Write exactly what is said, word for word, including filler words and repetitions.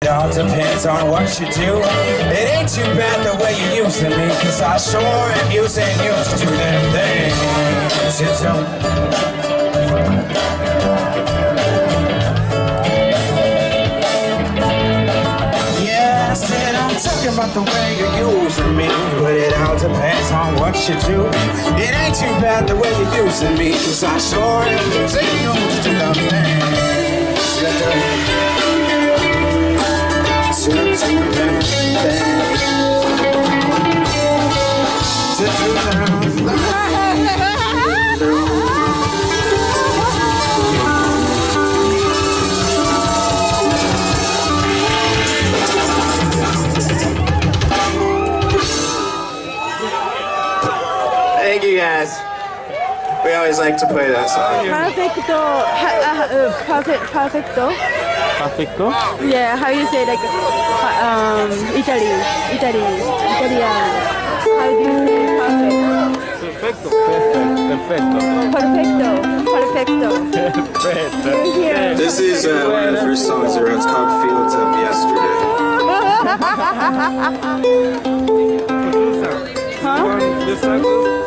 all depends on what you do. It ain't too bad the way you using me, cause I sure am using you to do them things you do. Yeah, I said I'm talking about the way you're using me, but it all depends on what you do. It ain't too bad the way you're using me, cause I sure am using you to do them things you do. To do them things. To do them things. Thank you guys. We always like to play that song. Perfecto. Uh, uh, perfect, perfecto. Perfecto? Yeah, how you say like um Italy, Italy, Italian. How do you say perfect? Perfecto. Perfecto. Perfecto. Perfecto. Perfecto. This is uh, one of the first songs I wrote. It's called Fields of Yesterday. Huh?